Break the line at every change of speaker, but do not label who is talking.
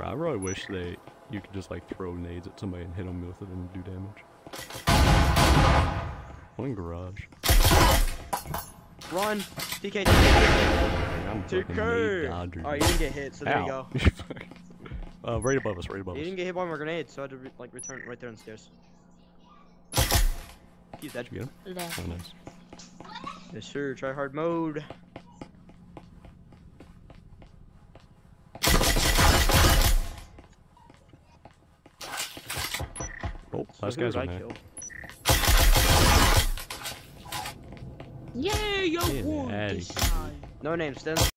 Bro, I really wish you could just like throw nades at somebody and hit them with it and do damage. One in garage.
Run! TK.
I'm fucking nade dodger.
Alright, you didn't get hit, so there you
Ow.
go.
Right above us, right above us.
You didn't get hit by my grenade, so I had to like return right there on the stairs. He's dead.
Did you get him? Oh, nice.
Yes, sir. Try hard mode.
Oh,
So
last
who
guy's
did
on
I
there.
kill?
Yeah, yo,
Yeah,
won
Addy.
this time.
No name, Sten.